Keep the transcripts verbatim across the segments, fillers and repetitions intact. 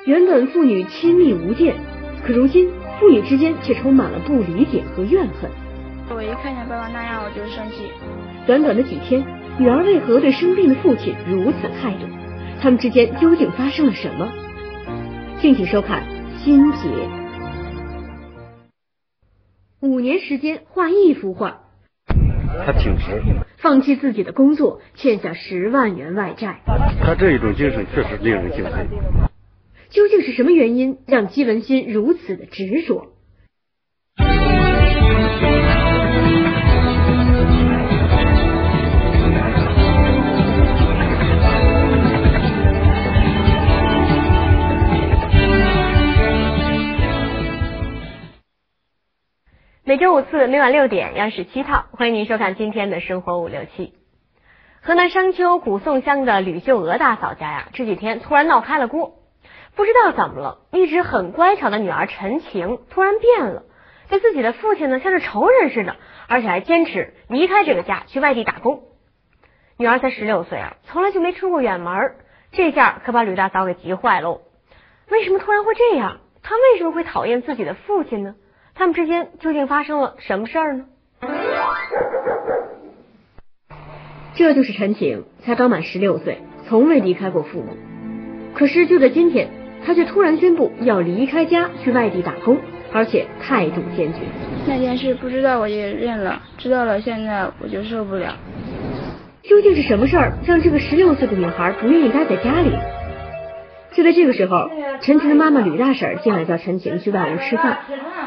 原本父女亲密无间，可如今父女之间却充满了不理解和怨恨。 我一看见爸爸那样，我就生气。 短短的几天，女儿为何对生病的父亲如此态度？他们之间究竟发生了什么？敬请收看《心结》。五年时间画一幅画， 他挺直， 放弃自己的工作，欠下十万元外债。 他这一种精神确实令人敬佩。 究竟是什么原因让姬文新如此的执着？每周五次，每晚六点，央视七套，欢迎您收看今天的生活五六七。河南商丘古宋乡的吕秀娥大嫂家呀，这几天突然闹开了锅。不知道怎么了，一直很乖巧的女儿陈晴突然变了，对自己的父亲呢像是仇人似的，而且还坚持离开这个家去外地打工。女儿才十六岁啊，从来就没出过远门，这下可把吕大嫂给急坏喽。为什么突然会这样？她为什么会讨厌自己的父亲呢？他们之间究竟发生了什么事儿呢？这就是陈晴，才刚满十六岁，从未离开过父母。可是就在今天，她却突然宣布要离开家去外地打工，而且态度坚决。 那件事不知道我也认了，知道了现在我就受不了。 究竟是什么事儿让这个十六岁的女孩不愿意待在家里？就在这个时候，陈晴的妈妈吕大婶进来叫陈晴去外屋吃饭。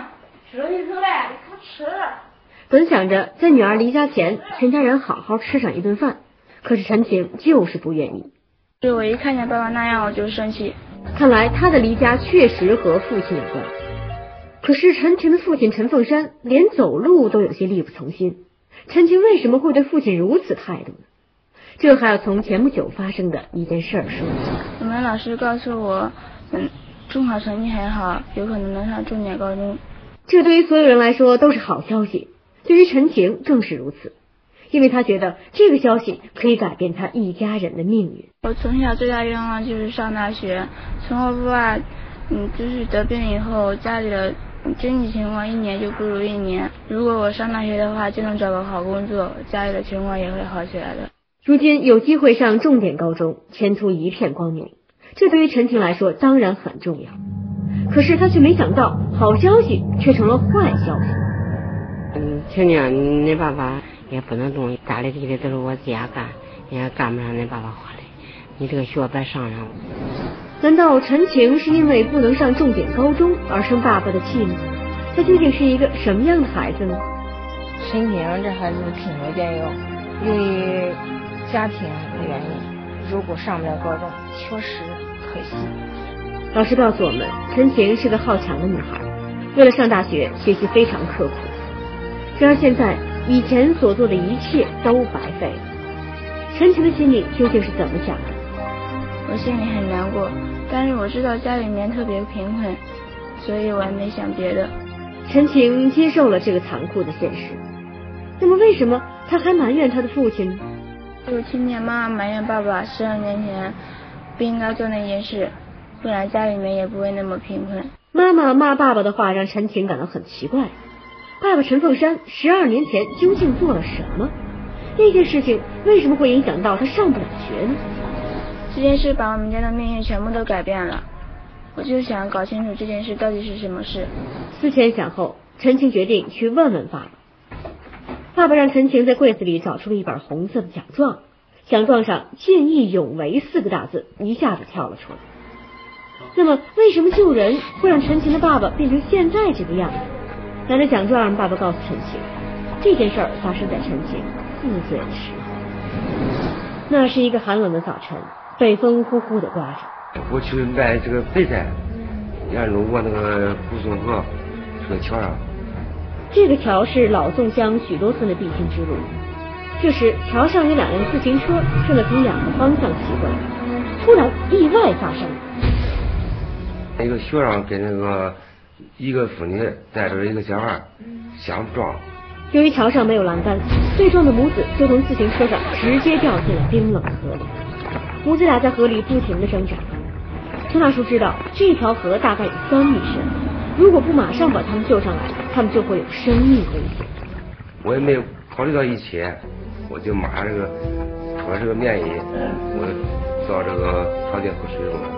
本想着在女儿离家前，全家人好好吃上一顿饭，可是陈晴就是不愿意。 我一看见爸爸那样，我就生气。 看来他的离家确实和父亲有关。可是陈晴的父亲陈凤山连走路都有些力不从心，陈晴为什么会对父亲如此态度呢？这还要从前不久发生的一件事儿说起。 我们老师告诉我，嗯，中考成绩很好，有可能能上重点高中。 这对于所有人来说都是好消息，对于陈晴更是如此，因为他觉得这个消息可以改变他一家人的命运。 我从小最大愿望就是上大学，从我爸爸嗯就是得病以后，家里的经济情况一年就不如一年，如果我上大学的话，就能找个好工作，家里的情况也会好起来的。 如今有机会上重点高中，前途一片光明，这对于陈晴来说当然很重要。可是他却没想到，好消息却成了坏消息。 嗯，听见你爸爸也不能动，家里地里都是我家干，也干不上你爸爸活的，你这个学别上上。 难道陈晴是因为不能上重点高中而生爸爸的气吗？他究竟是一个什么样的孩子呢？ 陈晴这孩子品学兼优，由于家庭的原因，如果上不了高中，确实可惜。 老师告诉我们，陈晴是个好强的女孩，为了上大学，学习非常刻苦。然而现在，以前所做的一切都白费了。陈晴的心里究竟是怎么想的？ 我心里很难过，但是我知道家里面特别贫困，所以我也没想别的。 陈晴接受了这个残酷的现实。那么为什么她还埋怨她的父亲呢？ 我听见妈妈埋怨爸爸十二年前不应该做那件事，不然家里面也不会那么贫困。 妈妈骂爸爸的话让陈晴感到很奇怪。爸爸陈凤山十二年前究竟做了什么？那件事情为什么会影响到他上不了学呢？ 这件事把我们家的命运全部都改变了，我就想搞清楚这件事到底是什么事。 思前想后，陈晴决定去问问爸爸。爸爸让陈晴在柜子里找出了一本红色的奖状，奖状上见义勇为四个大字一下子跳了出来。那么为什么救人会让陈晴的爸爸变成现在这个样子？拿着奖状，爸爸告诉陈晴，这件事儿发生在陈晴四岁的时候。那是一个寒冷的早晨，北风呼呼的刮着。 我去卖这个白菜，沿路过那个古宋河，这个桥上。 这个桥是老宋乡许多村的必经之路。这时，桥上有两辆自行车正在从两个方向骑过来，突然意外发生。 一个学生跟那个一个妇女带着一个小孩相撞。 由于桥上没有栏杆，对撞的母子就从自行车上直接掉进了冰冷的河里。母子俩在河里不停地挣扎。 陈大叔知道这条河大概有三米深，如果不马上把他们救上来，他们就会有生命危险。 我也没有考虑到一切，我就马上这个脱这个棉衣，我到这个条件喝水中了。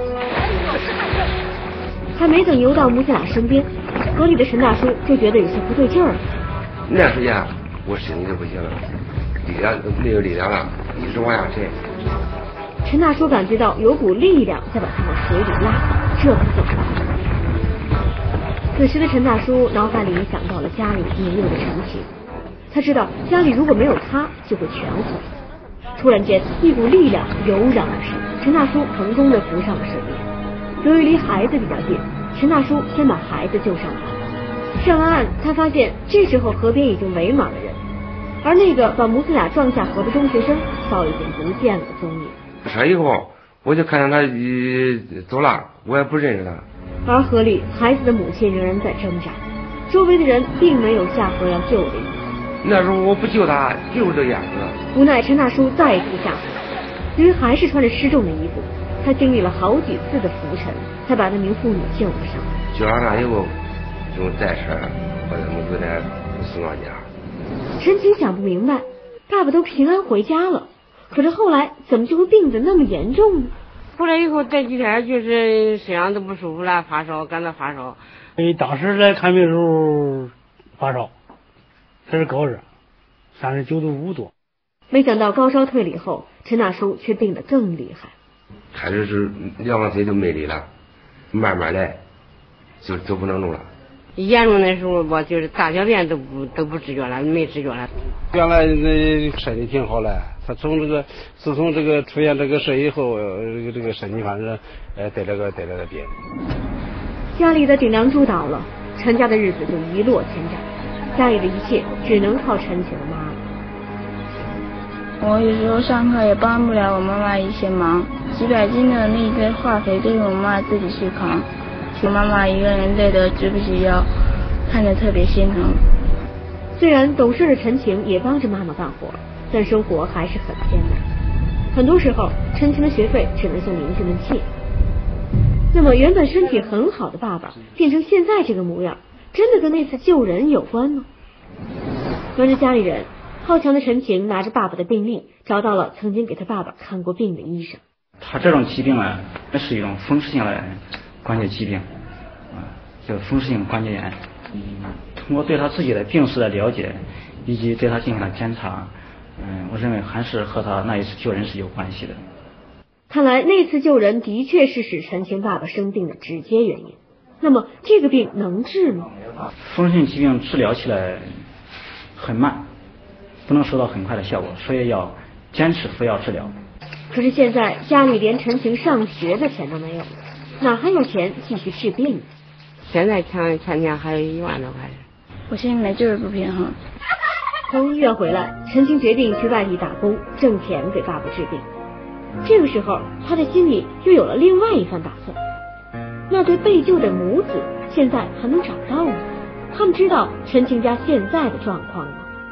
还没等游到母子俩身边，河里的陈大叔就觉得有些不对劲儿了。 那时间我身体就不行了，力量没有力量了，一直往下沉。 陈大叔感觉到有股力量在把他往水里拉，这可怎么办？此时的陈大叔脑海里想到了家里年幼的陈晴，他知道家里如果没有他就会全毁。突然间，一股力量油然而生，陈大叔成功的浮上了水面。由于离孩子比较近，陈大叔先把孩子救上岸。上完岸，他发现这时候河边已经围满了人，而那个把母子俩撞下河的中学生早已经不见了踪影。 上以后，我就看见他呃走了，我也不认识他。 而河里，孩子的母亲仍然在挣扎，周围的人并没有下河要救的意思。 那时候我不救他，就是这样子。 无奈陈大叔再一次下河，由于还是穿着失重的衣服，他经历了好几次的浮沉，才把那名妇女救了上来。 救上来以后，用带车把他母子俩送到家。 陈晴想不明白，爸爸都平安回家了，可是后来怎么就会病得那么严重呢？ 回来以后这几天就是身上都不舒服了，发烧，感到发烧。 哎，当时来看病的时候发烧，这是高热，三十九度五多。 没想到高烧退了以后，陈大叔却病得更厉害。 开始是两个腿就没力了，慢慢来就走不能动了。 严重的时候吧，就是大小便都不都不知觉了，没知觉了。 原来那身体挺好嘞，他从这个自从这个出现这个事以后，这个这个身体反正呃得了个得了个病。 家里的顶梁柱倒了，陈家的日子就一落千丈，家里的一切只能靠陈晴的妈妈。 我有时候上课也帮不了我妈妈一些忙，几百斤的那一堆化肥都是我妈自己去扛，我妈妈一个人累得直不起腰，看着特别心疼。 虽然懂事的陈晴也帮着妈妈干活，但生活还是很艰难。很多时候，陈晴的学费只能向邻居们借。那么，原本身体很好的爸爸变成现在这个模样，真的跟那次救人有关吗？瞒着家里人，好强的陈晴拿着爸爸的病历，找到了曾经给他爸爸看过病的医生。 他这种疾病呢，是一种风湿性的关节疾病，啊，叫风湿性关节炎。嗯，通过对他自己的病史的了解，以及对他进行了检查，嗯，我认为还是和他那一次救人是有关系的。 看来那次救人的确是使陈晴爸爸生病的直接原因。那么这个病能治吗？ 风湿性疾病治疗起来很慢，不能收到很快的效果，所以要坚持服药治疗。 可是现在家里连陈晴上学的钱都没有了，哪还有钱继续治病呢？ 现在前前天还有一万多块。 我心里面就是不平衡。 从医院回来，陈晴决定去外地打工，挣钱给爸爸治病。这个时候，他的心里又有了另外一番打算。那对被救的母子现在还能找到吗？他们知道陈晴家现在的状况吗？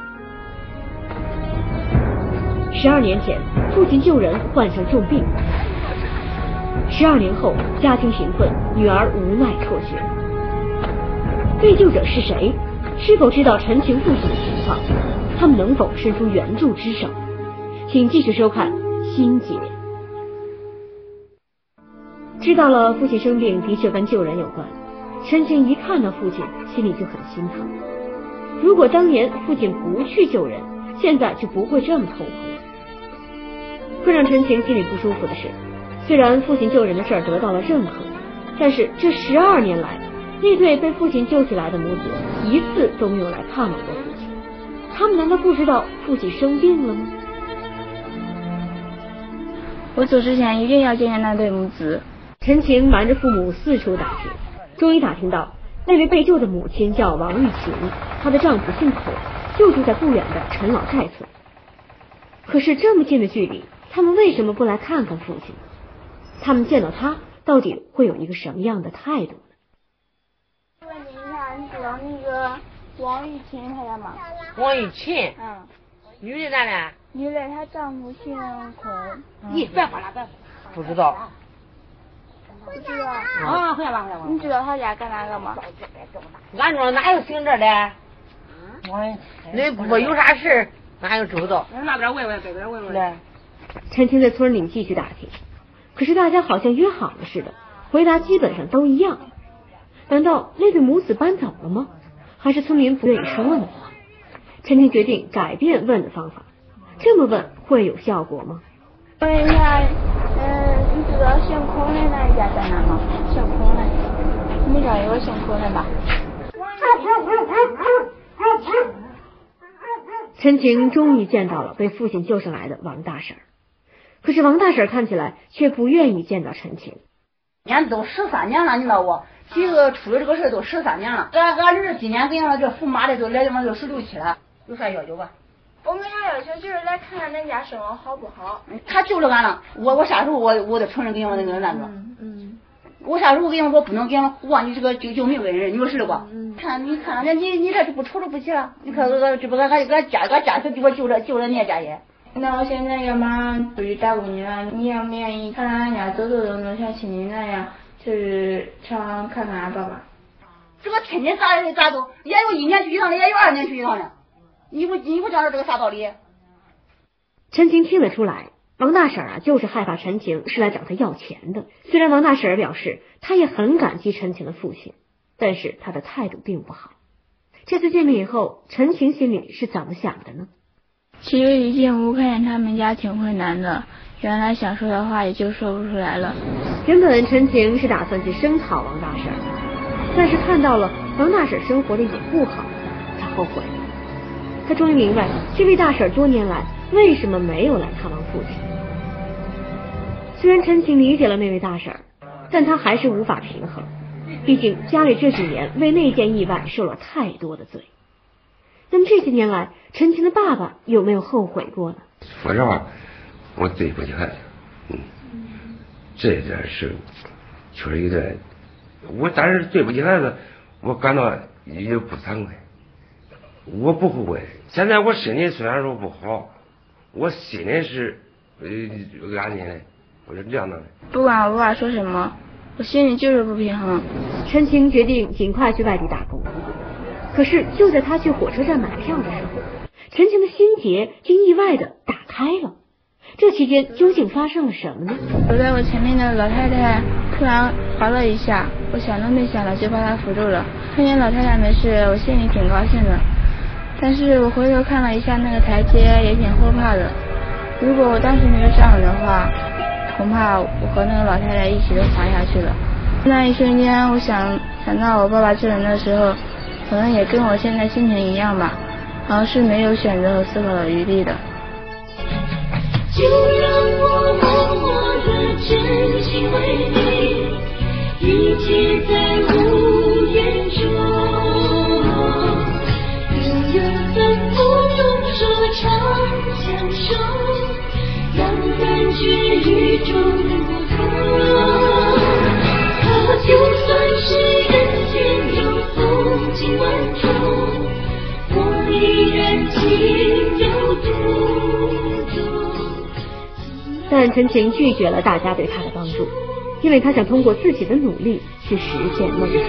十二年前，父亲救人患上重病。十二年后，家庭贫困，女儿无奈辍学。被救者是谁？是否知道陈晴父亲的情况？他们能否伸出援助之手？请继续收看心结。知道了父亲生病的确跟救人有关，陈晴一看到父亲，心里就很心疼。如果当年父亲不去救人，现在就不会这么痛苦了。更让陈晴心里不舒服的是，虽然父亲救人的事儿得到了认可，但是这十二年来，那对被父亲救起来的母子一次都没有来看望过父亲。他们难道不知道父亲生病了吗？ 我走之前一定要见见那对母子。 陈晴瞒着父母四处打听，终于打听到那位被救的母亲叫王玉琴，她的丈夫姓孔，就住在不远的陈老寨村。可是这么近的距离，他们为什么不来看看父亲？他们见到他到底会有一个什么样的态度呢？ 问你一下，你知道那个王玉琴她家吗？ 王玉琴， 嗯， 女的咋的？ 女的，她丈夫姓孔。 你别说了，别说。 不知道。 不知道。 啊，回来吧，回来吧。 你知道他家干哪个吗？ 俺庄哪有姓这的？我那不说有啥事，哪有知不道？那边问问，这边问问。来。 陈晴在村里继续打听，可是大家好像约好了似的，回答基本上都一样。难道那对母子搬走了吗？还是村民不愿意说呢？陈晴决定改变问的方法，这么问会有效果吗？ 问一下，嗯，你知道姓孔的那一家在哪吗？姓孔的，你们家有个姓孔的吧？ 陈晴终于见到了被父亲救上来的王大婶，可是王大婶看起来却不愿意见到陈晴。 俺都十三年了，你知道不？这个出了这个事都十三年了。俺俺儿子今年跟俺这父妈的都来他妈都十六七了，有啥要求吧？ 我没啥要求，就是来看看恁家生活好不好。 他救了俺了，我我啥时候我我得承认给我那个那个。 嗯嗯。 我啥时候跟他说不能给俺忘记这个救救命恩人，你说是不？嗯。看你看人你你这不瞅着不起了？你看俺这不俺俺俺家俺家属给我救了救了你家也。 那我现在要马上出去打工去了，你愿不愿意看俺家走走动动，像亲戚那样，就是常看看俺爸爸？ 这个天天咋咋走，也有一年去一趟的，也有二年去一趟的。你不你不讲这个啥道理？ 陈晴听得出来，王大婶啊就是害怕陈晴是来找他要钱的。虽然王大婶表示她也很感激陈晴的父亲，但是她的态度并不好。这次见面以后，陈晴心里是怎么想的呢？ 其实一进屋看见他们家挺困难的，原来想说的话也就说不出来了。 原本陈晴是打算去声讨王大婶，但是看到了王大婶生活的也不好，她后悔了。她终于明白这位大婶多年来为什么没有来看望父亲。虽然陈晴理解了那位大婶，但她还是无法平衡，毕竟家里这几年为那件意外受了太多的罪。那么这些年来，陈晴的爸爸有没有后悔过呢？ 说实话，我对不起孩子，嗯，这件事确实有点，我但是对不起孩子，我感到也不惭愧，我不后悔。现在我身体虽然说不好，我心里是呃安心的，我是这样的。 不管我爸说什么，我心里就是不平衡。 陈晴决定尽快去外地打工。可是就在他去火车站买票的时候，陈晴的心结就意外的打开了。这期间究竟发生了什么呢？ 走在我前面的老太太突然滑了一下，我想都没想的就把她扶住了。看见老太太没事，我心里挺高兴的，但是我回头看了一下那个台阶，也挺后怕的。如果我当时没有站稳的话，恐怕我和那个老太太一起都滑下去了。那一瞬间，我想想到我爸爸救人的时候，可能也跟我现在心情一样吧，好像是没有选择和思考的余地的。 就让我默默地真心为你，一切在无言中，悠悠的不用说唱相守，让感觉与众不同。可就算是人间有风景万种，我依然情有独钟。 但陈晴拒绝了大家对他的帮助，因为他想通过自己的努力去实现梦想。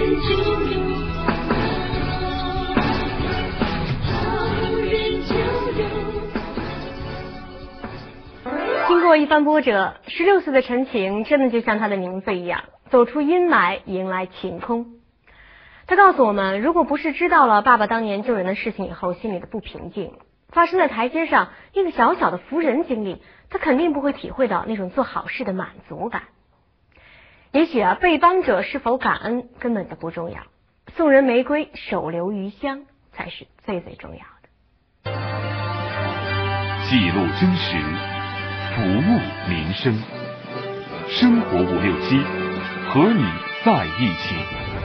经过一番波折，十六岁的陈晴真的就像她的名字一样，走出阴霾，迎来晴空。他告诉我们，如果不是知道了爸爸当年救人的事情以后心里的不平静，发生在台阶上那个小小的扶人经历，他肯定不会体会到那种做好事的满足感。也许啊，被帮者是否感恩根本就不重要，送人玫瑰手留余香才是最最重要的。 记录真实，服务民生，生活五六七，和你在一起。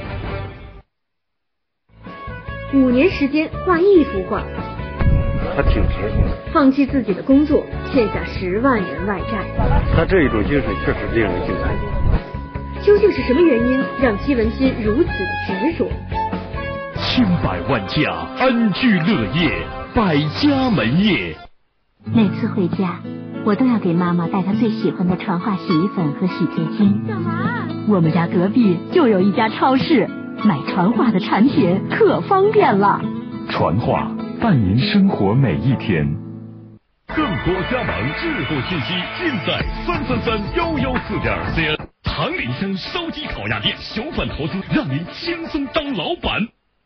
五年时间画一幅画， 他挺贫困， 放弃自己的工作，欠下十万元外债。 他这一种精神确实令人敬佩。 究竟是什么原因让姬文新如此的执着？ 千百万家安居乐业，百家门业。 每次回家， 我都要给妈妈带她最喜欢的传话洗衣粉和洗洁精。 干嘛？ 我们家隔壁就有一家超市，买传话的产品可方便了。 传话伴您生活每一天。更多加盟致富信息尽在三三三幺幺四点 C N。唐林香烧鸡烤鸭店小本投资，让您轻松当老板。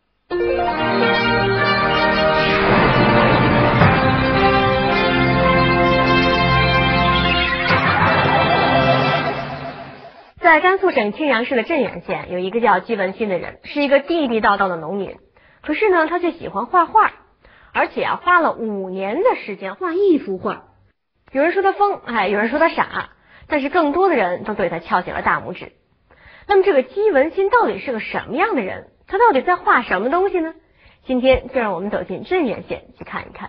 在甘肃省庆阳市的镇远县，有一个叫季文新的人，是一个地地道道的农民。可是呢，他却喜欢画画，而且啊，花了五年的时间画一幅画。有人说他疯，哎，有人说他傻，但是更多的人都对他翘起了大拇指。那么这个季文新到底是个什么样的人？他到底在画什么东西呢？今天就让我们走进镇远县去看一看。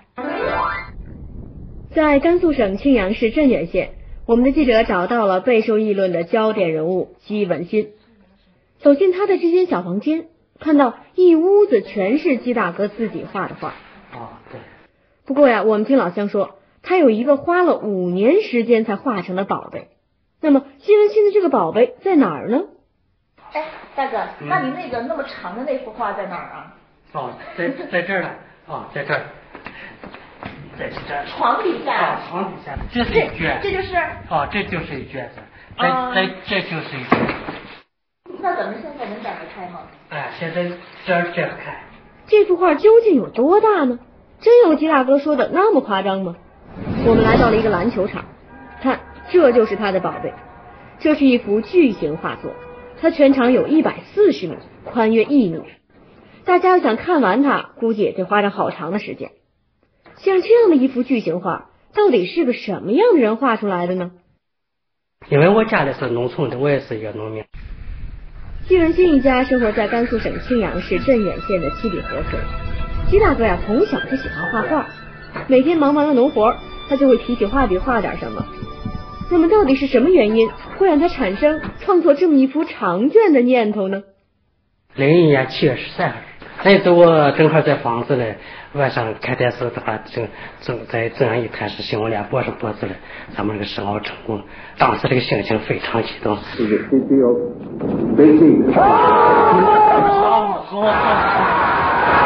在甘肃省庆阳市镇远县，我们的记者找到了备受议论的焦点人物季文新。走进他的这间小房间，看到一屋子全是季大哥自己画的画。 哦，对。 不过呀，我们听老乡说，他有一个花了五年时间才画成的宝贝。那么季文新的这个宝贝在哪儿呢？ 哎，大哥，嗯、那你那个那么长的那幅画在哪儿啊？ 哦，在在这儿呢。哦，在这儿。在这儿。 床底下。 啊，床底下。这是一卷。 这就是。 哦，这就是一卷子。在在这就是一卷。 那咱们现在能打得开吗？ 哎，现在这儿这样开。 这幅画究竟有多大呢？真有季大哥说的那么夸张吗？我们来到了一个篮球场，看，这就是他的宝贝。这是一幅巨型画作，它全长有一百四十米，宽约一米。大家要想看完它，估计也得花上好长的时间。像这样的一幅巨型画，到底是个什么样的人画出来的呢？ 因为我家里是农村的，我也是一个农民。 季文新一家生活在甘肃省庆阳市镇远县的七里河村。季大哥呀，从小就喜欢画画，每天忙完了农活，他就会提起画笔画点什么。那么到底是什么原因会让他产生创作这么一幅长卷的念头呢？ 零一年七月十三号，那时候我正好在房子里，晚上看电视的话，正正在正阳一台是新闻联播上播出来，咱们这个申奥成功，当时这个心情非常激动。这个飞机要飞进。好好好。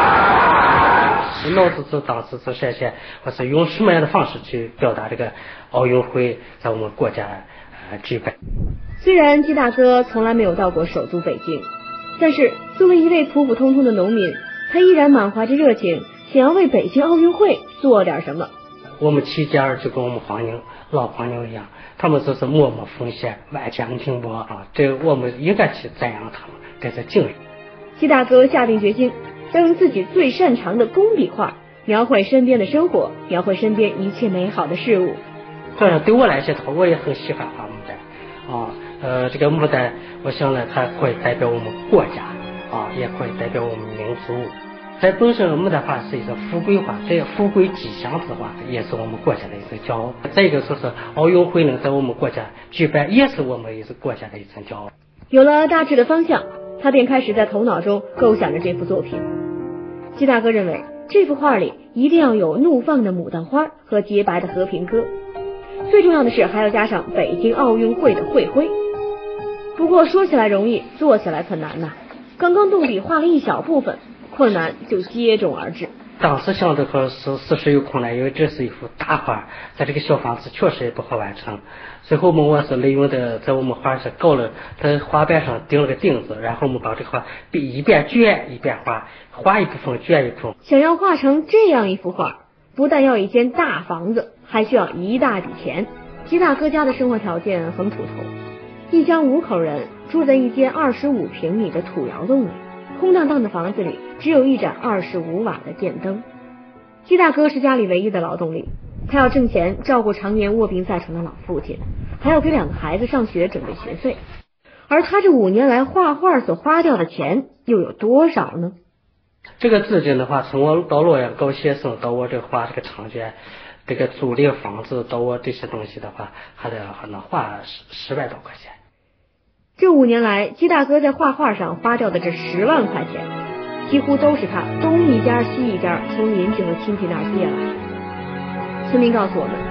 脑子是当时是实现，我是用什么样的方式去表达这个奥运会在我们国家呃举办？ 虽然季大哥从来没有到过首都北京，但是作为一位普普通通的农民，他依然满怀着热情，想要为北京奥运会做点什么。 我们齐家儿就跟我们黄牛老黄牛一样，他们就是默默奉献，万家拼搏啊！这我们应该去赞扬他们，给他敬畏。 季大哥下定决心，要用自己最擅长的工笔画描绘身边的生活，描绘身边一切美好的事物。 这对我来说的话，我也很喜欢画牡丹啊。呃，这个牡丹，我想呢，它会代表我们国家啊，也会代表我们民族。在本身牡丹花是一个富贵花，这个富贵吉祥之花，也是我们国家的一个骄傲。再一个说是奥运会能在我们国家举办，也是我们也是国家的一层骄傲。 有了大致的方向，他便开始在头脑中构想着这幅作品。季大哥认为，这幅画里一定要有怒放的牡丹花和洁白的和平鸽，最重要的是还要加上北京奥运会的会徽。不过说起来容易，做起来可难呐。刚刚动笔画了一小部分，困难就接踵而至。 当时想的可是事实有困难，因为这是一幅大画，在这个小房子确实也不好完成。最后我们我是利用的，在我们画上搞了，在画板上钉了个钉子，然后我们把这个画一边卷一边画，画一部分卷一部分。 想要画成这样一幅画，不但要一间大房子，还需要一大笔钱。季大哥家的生活条件很普通，一家五口人住在一间二十五平米的土窑洞里。空荡荡的房子里只有一盏二十五瓦的电灯。季大哥是家里唯一的劳动力，他要挣钱照顾常年卧病在床的老父亲，还要给两个孩子上学准备学费。而他这五年来画画所花掉的钱又有多少呢？ 这个资金的话，从我到洛阳搞学生，到我这画这个长卷，这个租赁房子，到我这些东西的话，还得还能花十十万多块钱。 这五年来，季大哥在画画上花掉的这十万块钱，几乎都是他东一家西一家从邻居和亲戚那儿借来的。村民告诉我们，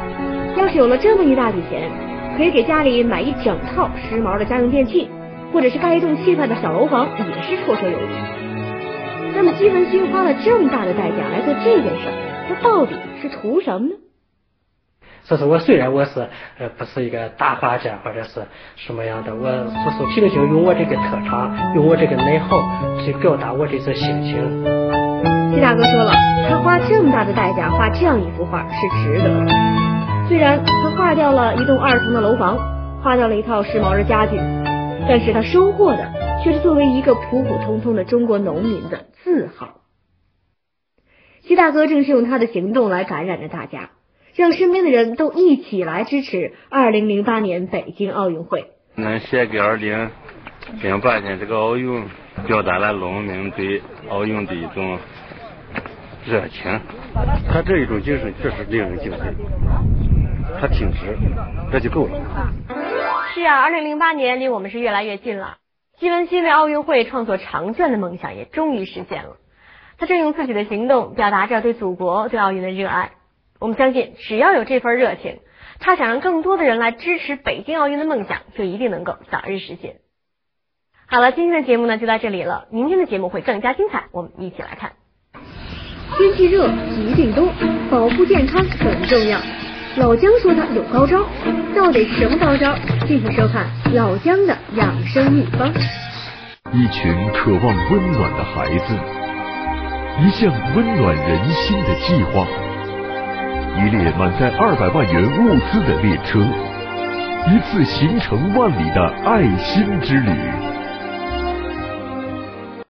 要是有了这么一大笔钱，可以给家里买一整套时髦的家用电器，或者是盖一栋气派的小楼房，也是绰绰有余。那么姬文新花了这么大的代价来做这件事，他到底是图什么呢？ 所以说我虽然我是呃不是一个大画家或者是什么样的，我就是凭借用我这个特长，用我这个爱好去表达我这种心情。 季大哥说了，他花这么大的代价画这样一幅画是值得的。虽然他画掉了一栋二层的楼房，画掉了一套时髦的家具，但是他收获的却是作为一个普普通通的中国农民的自豪。季大哥正是用他的行动来感染着大家，让身边的人都一起来支持二零零八年北京奥运会。 能写给二零零八年这个奥运，表达了农民对奥运的一种热情。 他这一种精神确实令人敬佩，他挺直，这就够了。 是啊，二零零八年离我们是越来越近了。姬文新为奥运会创作长卷的梦想也终于实现了。他正用自己的行动表达着对祖国、对奥运的热爱。我们相信，只要有这份热情，他想让更多的人来支持北京奥运的梦想，就一定能够早日实现。好了，今天的节目呢就到这里了，明天的节目会更加精彩，我们一起来看。天气热，疾病多，保护健康很重要。老姜说他有高招，到底什么高招？敬请收看老姜的养生秘方。 一群渴望温暖的孩子，一项温暖人心的计划，一列满载二百万元物资的列车，一次行程万里的爱心之旅。